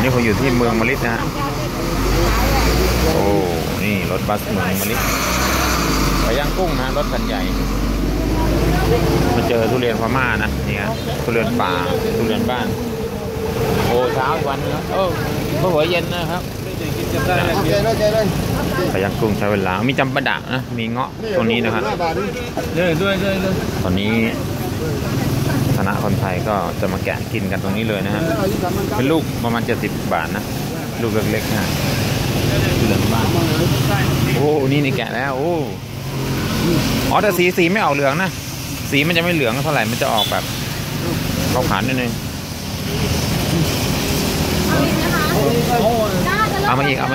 นี้ผมอยู่ที่เมืองมะลินะฮะโอ้นี่รถบัสเมืองมะลิไปย่างกุ้งนะรถคันใหญ่มาเจอทุเรียนพม่านะนี่ครับทุเรียนป่าทุเรียนบ้านโอ้เช้าวันนะก็หัวเย็นนะครับไปย่างกุ้งใช้เวลามีจำปาดะนะมีเงาะตรงนี้นะครับด้วยตอนนี้คณะคนไทยก็จะมาแกะกินกันตรงนี้เลยนะฮะเป็นลูกประมาณ70 บาทนะลูกเล็กๆนะเหลืองบ้านโอ้นี่แกะแล้วโอ้อ๋อแต่สีไม่ออกเหลืองนะสีมันจะไม่เหลืองเท่าไหร่มันจะออกแบบขาวๆนิดนึงเอามาอีก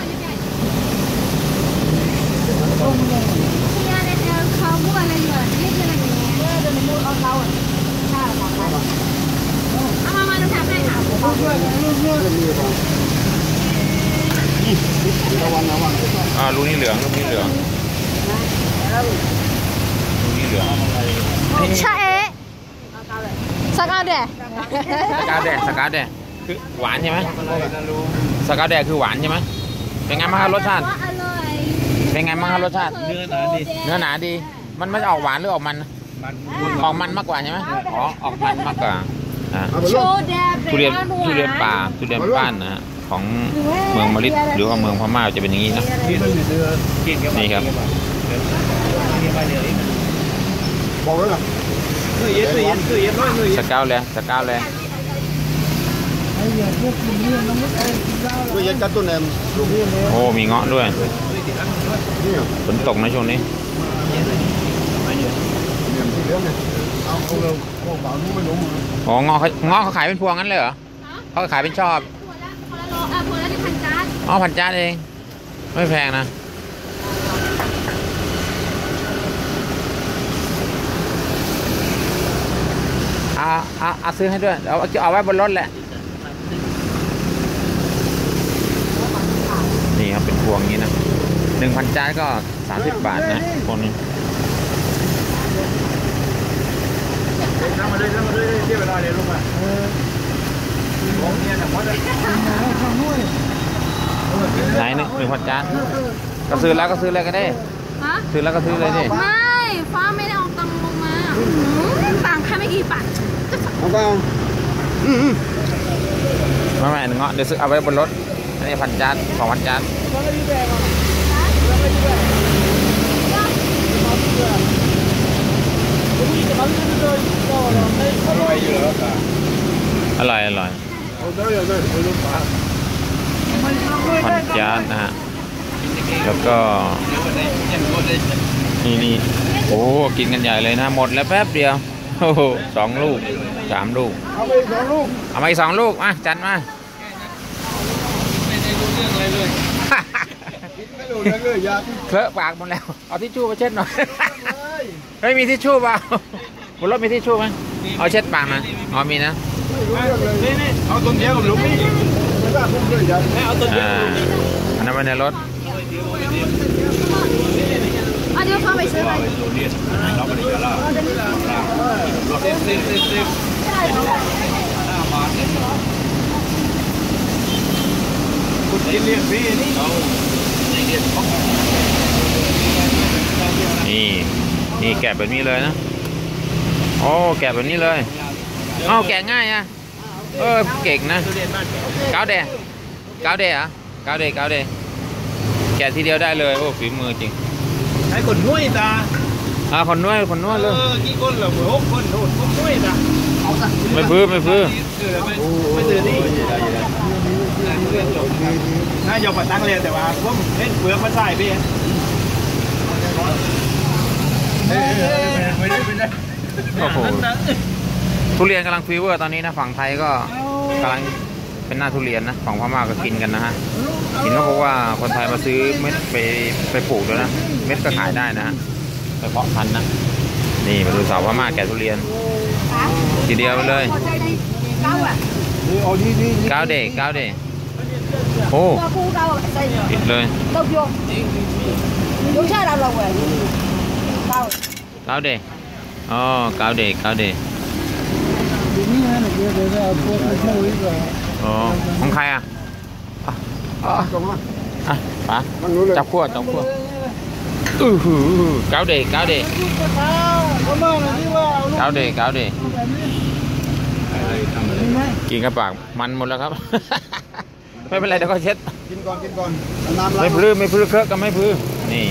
ลูกนี้เหลืองใช่สกาเดะคือหวานใช่ไหมสกาแดคือหวานใช่ไหมเป็นไงบ้างครับรสชาติเป็นไงบ้างครับรสชาติเนื้อหนาดีมันไม่ออกหวานหรือออกมันออกมันมากกว่าใช่ไหมอ๋อออกมันมากกว่าทุเรียนป่าทุเรียนบ้านนะของเมืองมะลิหรือว่าเมืองพม่าจะเป็นอย่างนี้นะนี่ครับสกาวเลยโอ้มีเงาะด้วยฝนตกนะช่วงนี้อ๋อเงาะเขาขายเป็นพวงงั้นเลยเหรอเขาขายเป็นชอบอ๋อ1,000 จานเองไม่แพงนะเอาซื้อให้ด้วยเอาไว้บนรถแหละนี่ครับเป็นพวงนี้นะ1,000 จานก็30 บาทนะพวกนี้เที่ยวไปได้เลยลูกอ่ะไหน1,000 จานก็ซื้อแล้วก็ได้ซื้อแล้วก็ซื้อเลยดิไม่ฟ้าไม่ได้เอาตังค์ลงมาตังค์แค่ไม่กี่บาทไม่เงาะเดี๋ยวซื้อเอาไว้บนรถนี่1,000 จาน2,000 จานอร่อย1,000 จานนะฮะแล้วก็นี่โอ้กินกันใหญ่เลยนะหมดแล้วแป๊บเดียวโอ้2 ลูก3 ลูกเอามาอีก 2 ลูกมาจัดมาเคอะปากหมดแล้วเอาทิชชู่มาเช็ดหน่อยไม่มีทิชชู่เปล่าบนรถมีทิชชู่ไหมเอาเช็ดปากมาอ๋อมีนะเอาต้นเดียวกับลูกนี่อันนั้นไว้ในรถเดี๋ยวเข้าไปซื้อเลยนี่แกะแบบนี้เลยนะโอ้แกะแบบนี้เลยอ้าวแกะง่ายอะเก่งนะก้าวเดะเหรอก้าวเดะแกะทีเดียวได้เลยโอ้ฝีมือจริงใช้คนนุ่ยตาคนนุ่ยเลยกี่คนเหรอ6 คนโดนคนนุ่ยตาไม่พื้นไม่ซื้อนี่น่ายกมาตั้งเลยแต่ว่าผมเล่นเปลือกมาใส่พี่ไม่ได้โอ้โหทุเรียนกำลังฟีเวอร์ตอนนี้นะฝั่งไทยก็กำลังเป็นหน้าทุเรียนนะฝั่งพม่าก็กินกันนะฮะเห็นเขาบอกว่าคนไทยมาซื้อเม็ดไปปลูกด้วยนะเม็ดก็ขายได้นะฮะไปเพาะพันธุ์นะนี่มาดูสาวพม่าแกะทุเรียนทีเดียวไปเลยก้าวเดะโอ้ปิดเลยก้าวเดะอ๋อก้าวเดะอ๋อของใครอ่ะตรงนั้นอ่ะป๋ามันรู้เลยจับขั้วหือเก้าเดย์เก้าเดย์เก้าเดย์เก้าเดย์กินกระปากมันหมดแล้วครับ ไม่เป็นไรเดี๋ยวก็เช็ดกินก่อนน้ำล้างไม่พลื้เคอะก็ไม่พลื้นี่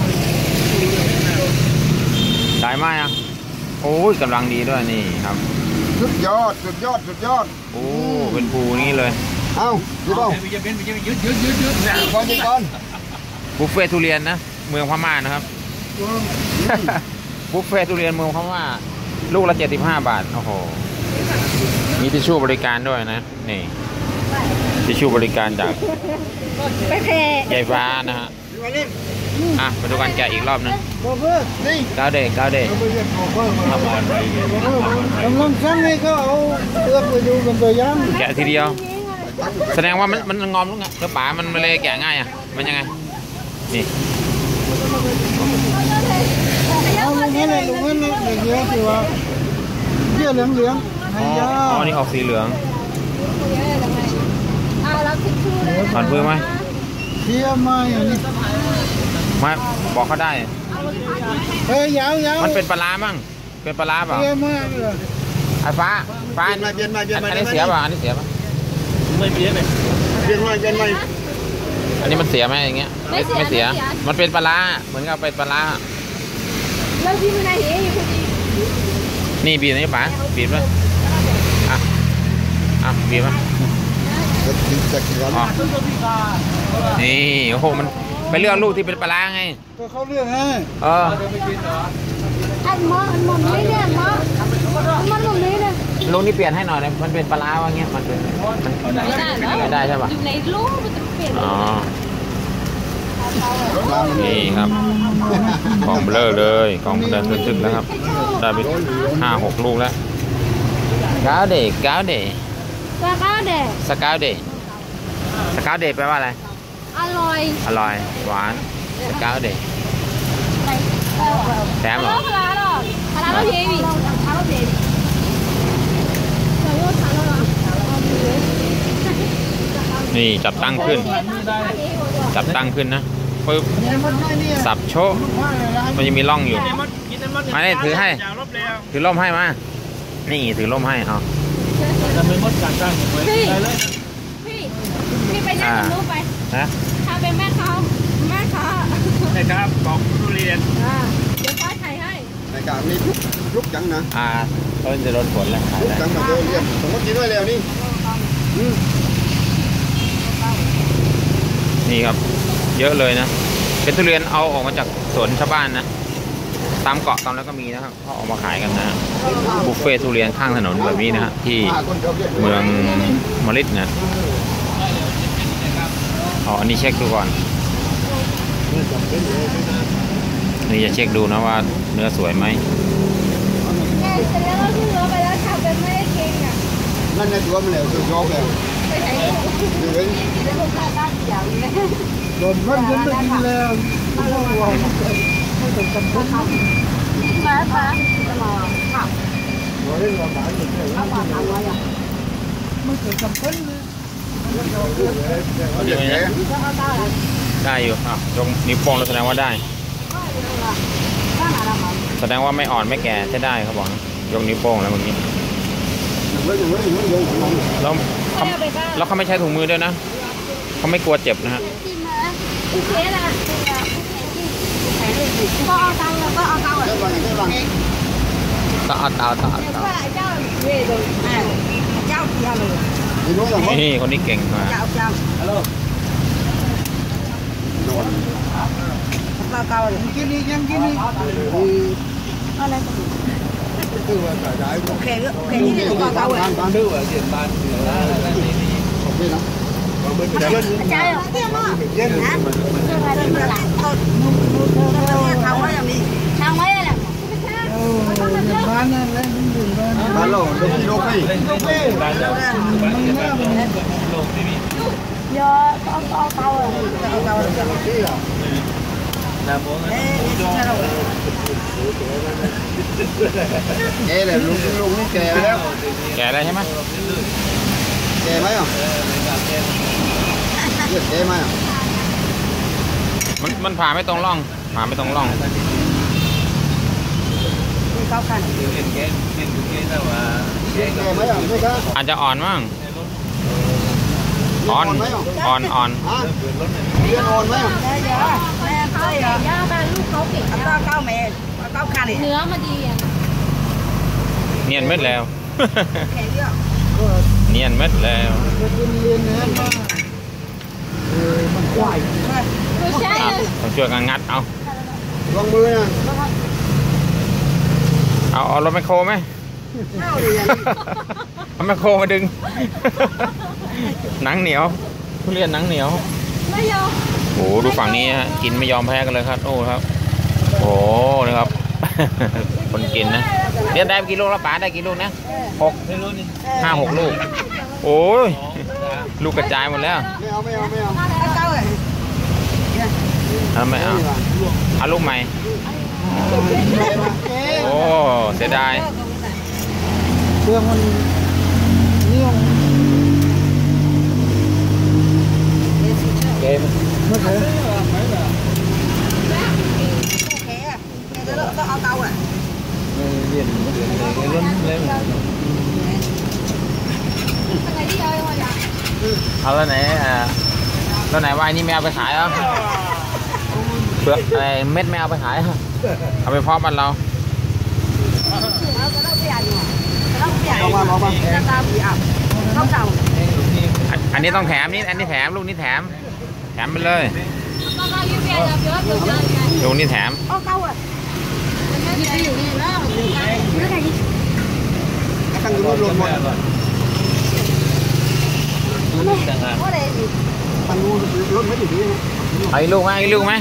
ได้ไหมอ่ะโอ้ยกำลังดีด้วยนี่ครับสุดยอดโอ้เป็นภูนี้เลยเอ้าพี่บ้องก่อนบุฟเฟ่ทุเรียนนะเมืองพม่านะครับ บุฟเฟ่ทุเรียนเมืองพม่าลูกละ75 บาทโอ้โหมีทิชชู่บริการด้วยนะนี่ทิชชู่บริการจากไปเพยายฟ้านะฮะอ่ะมาดูกันแกะอีกรอบนึงเก้าเดย์ทำอะไรกำลังสั่งให้เขาเอาเลือกไปดูเป็นตัวอย่างแกะทีเดียว แสดงว่ามันงอมลูกไงแล้วป๋ามันเลยแกะง่ายอ่ะมันยังไงนี่เอาลุงนั่นเลยเยอะสิวะเยี่ยเหลืองให้ยาอ๋อนี่ออกสีเหลืองรับทิชชู่เลยถอนพื้นไหมเที่ยมาอย่างนี้ไม่บอกเขาได้เฮ้ยยาวมันเป็นปลาร้ามั้งเป็นปลาร้าเปล่าเที่ยมาเลยไอ้ฟ้าอันนี้เสียป่ะอันนี้เสียป่ะไม่เปลี่ยนเลยเปลี่ยนใหม่อันนี้มันเสียไหมอย่างเงี้ยไม่เสียมันเป็นปลาร้าเหมือนกับเป็นปลาร้าแล้วพี่เป็นอะไรอยู่พอดีนี่บีบนี่ป๋าบีบเลยอ่ะบีบมั้ยจะกี่วันอ๋อนี่โอ้โหมันไปเลือกลูกที่เป็นปลาร้าไงก็เขาเรื่องให้เอออันมองไม่เนี่ยมันตรงนี้เลยลูกนี่เปลี่ยนให้หน่อยเลยมันเป็นปลาร้าว่าเงี้ยมันเป็นไม่ได้ใช่ป่ะอยู่ในลูกมันจะเปลี่ยนอ๋อนี่ครับกล่องเบลอเลยกล่องเดินตึกๆแล้วครับได้ไป5-6 ลูกแล้วก้าวเดย์ก็เด็กสกาวเดย์แปลว่าอะไรอร่อยอร่อยหวานสกาวเดย์แถมเหรอพาราหรอพาราเราเยบีพาราเยบีนี่จับตั้งขึ้นนะปึ๊บสับโชะมันยังมีร่องอยู่มาเนี่ยถือให้ถือร่มให้มานี่ถือร่มให้เอาจะเป็นมดการจ้างไว้ได้เลยพี่ไปนั่งกับลูกไปนะถ้าเป็นแม่ค้าใช่ครับบอกทุเรียนเดี๋ยวป้าถ่ายให้ในการนี้ลุกจังนะต้นจะโดนฝนแล้วขายลุกแล้วจังกับเรียนผมก็กินด้วยแล้วนี่นี่ครับเยอะเลยนะเป็นทุเรียนเอาออกมาจากสวนชาวบ้านนะตามเกาะตามแล้วก็มีนะครับเขาออกมาขายกันนะบุฟเฟ่ทุเรียนข้างถนนแบบนี้นะฮะที่เมืองมะลิดนะอันนี้เช็คดูก่อนนี่จะเช็คดูนะว่าเนื้อสวยไหมเสร็จแล้วก็ขึ้นรถไปแล้วขับไปไม่ได้เก่งอ่ะนั่นในตัวมันแล้วตัวยกแล้วไปไหนเลยแล้วผมขาด้านเดียวเลยโดนมันจนไปกินแล้วไม่ต้องห่วงไม่ต้องจำเป็นมาจะรอขับเราเล่นเราหมายถึงเรื่องเอาความทำไว้อ่ะไม่เคยจำเป็นเลยได้อยู่ยกนิ้วโป้งแล้วแสดงว่าได้ แสดงว่าไม่อ่อนไม่แก่ใช้ได้เขาบอกยกนิ้วโป้งแล้วเมื่อกี้แล้วเขาไม่ใช้ถุงมือด้วยนะเขาไม่กลัวเจ็บนะฮะโอเคนะก็เอาตังค์แล้วก็เอาตังค์ต่อเจ้านี่คนนี้เก่งมากกินอีกยังกินอีกอะไรโอเคนี่เดี๋ยวก็เอาบ้านดื้อเสียบ้านโอเคนะใช่หรอเย็นนะทางไว้อย่างนี้ทางไว้แหละบ้านนั่นแหละบ้านเราโลกนี่เยอะเอาเตาเลยเอาเตาเลยแกเลยลุงนี่แกแล้วแก่ได้ใช่ไหมแก่ไหมอ่ะเลือดแก่ไหมอ่ะมันผ่าไม่ตรงร่องผ่าไม่ตรงร่องแก่ไหมอ่ะไม่ครับอาจจะอ่อนมั้งอ่อนอ่อนอ่อนฮะเลือดอ่อนไหมอ่ะแม่เขาเก่งย่าแม่ลูกเขาเก่งเนื้อมาดีอ่ะเนียนเม็ดแล้ว เนียนเม็ดแล้วเรียนนะมามันควายไม่ใช่ต้องช่วยกันงัดเอาลองมือนะเอารถแมคโครไหม เอาแมคโครมาดึง หนังเหนียวทุเรียนหนังเหนียวไม่ยอมโอ้โหดูฝั่งนี้ฮะกินไม่ยอมแพ้กันเลยครับโอ้ครับโอ้นะครับ คนกินนะเรียกได้กี่ลูกแล้วป๋าได้กี่ลูกนะ5-6 ลูกโอ้ยลูกกระจายหมดแล้วไม่เอาทำไมเอาลูกใหม่โอ้เสียดายเครื่องมันนิ่วเกมไม่เคยเอาแล้วไหนแล้วไหนว่านี่ไม่เอาไปขายเหรอเปลือกอะไรเม็ดไม่เอาไปขายเหรอเอาไปเพาะบ้านเราเอามาอันนี้ต้องแถมนี่อันนี้แถมลูกนี้แถมไปเลยก็ยิ้มแย้มเยอะอยู่เลยไงลูกนี้แถมอยู่นี่แล้วตั้งอยู่รถหมดตั้งอยู่รถไม่อยู่ที่นี่เอาอีกลูกไหมอีกลูกไหม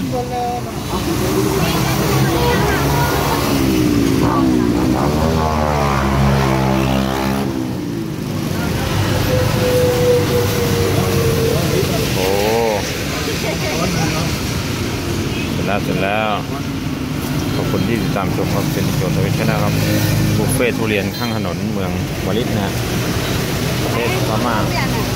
โอ้เสร็จแล้วขอบคุณที่ติดตามชมครับเป็นโจทย์ทวิชนะครับบุฟเฟ่ทุเรียนข้างถนนเมืองวาริสนะประเทศพม่า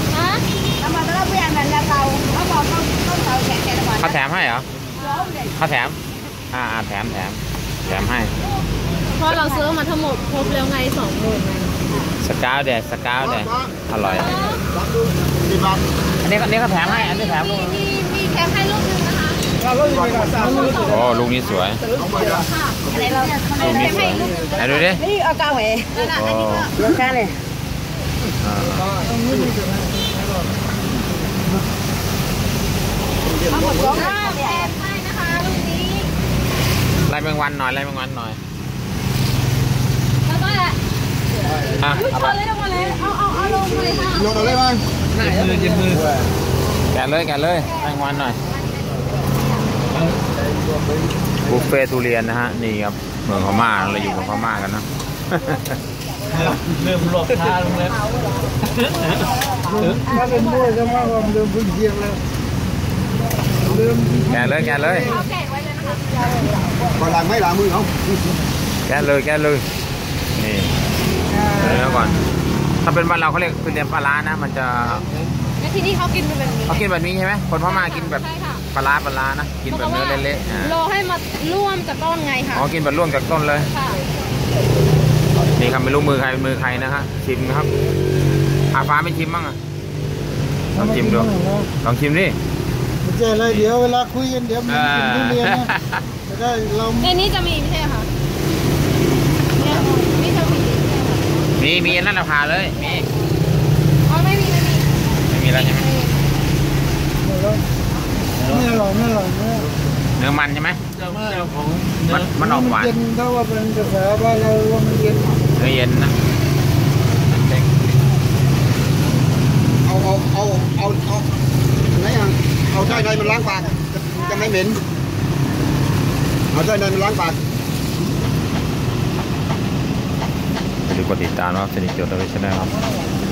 เขาแถมให้เหรอเขาแถมแถมให้เพราะเราซื้อมาทั้งหมดครบแล้วไง20,000 สกาวเดอร่อยอันนี้เขาแถมให้อันนี้แถมมีแถมให้ลูกนึงนะคะโอ้ลูกนี้สวยอะไรเราแถมให้ลูกนึงไหนดูดินี่เอาเก้าเหรออันนี้ก็เรื่องแค่เลยทั้งหมด2แถมให้นะคะลูกนี้ไล่แมงวันหน่อยแล้วก็เอาไปเลยลงมาเลยเอาลงเลยค่ะรถอะไรบ้างแกะเลยแมงวันหน่อยบุฟเฟ่ทุเรียนนะฮะนี่ครับเมืองพม่าเราอยู่กับพม่ากันนะเริ่มหลบท่าลงแล้วถ้าเป็นมวยจะมาว่าเริ่มพึ่งเทียงแล้วเริ่มแกะเลยเอาแกะไว้เลยนะคะก่อนหลังไม่หลังมือเขาแกะเลยนี่แล้วก่อนถ้าเป็นบ้านเราเขาเรียกทุเรียนปลาร้านะมันจะในที่นี่เขากินเป็นแบบนี้เขากินแบบนี้ใช่ไหมคนพม่ากินแบบใช่ค่ะปลาร้านะกินแบบเนื้อเละๆรอให้มาร่วมจากต้นไงค่ะอ๋อกินแบบร่วงจากต้นเลยค่ะนี่ครับไม่รู้มือใครเป็นมือใครนะฮะชิมนะครับฟ้าไม่ชิมบ้างอ่ะลองชิมดูลองชิมดิไม่ใช่อะไรเดี๋ยวเวลาคุยกันเดี๋ยวมันกินทุเรียนนะจะได้เราในนี้จะมีไม่ใช่ค่ะนี่จะมีมีนั่นเราผ่าเลยมีอ๋อไม่มีไม่มีแล้วใช่ไหมไม่อร่อยเนี่ยเนื้อมันใช่ไหมเจ้าของมันออกหวานเย็นถ้าว่าเป็นกระแสบ้านเราว่ามันเย็นเนื้อเย็นนะเอาไหนอ่ะเอาใต้ในมันล้างปากจะไม่เหม็นเอาใต้ในมันล้างปากอย่าลืมกดติดตามนะครับสนิทโจทย์ทวิชแนลครับ